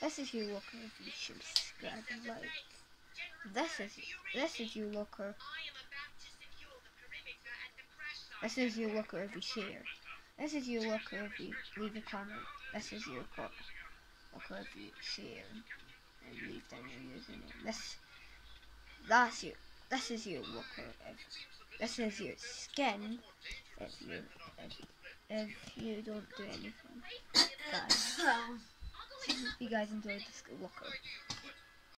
This is you looker if you subscribe and like. This is you looker. This is you looker if you share. This is you looker if you leave a comment. This is you looker if you share and leave down your username. That's you. This is you looker if this is your skin if you don't do anything. Guys, if you guys enjoyed this looker.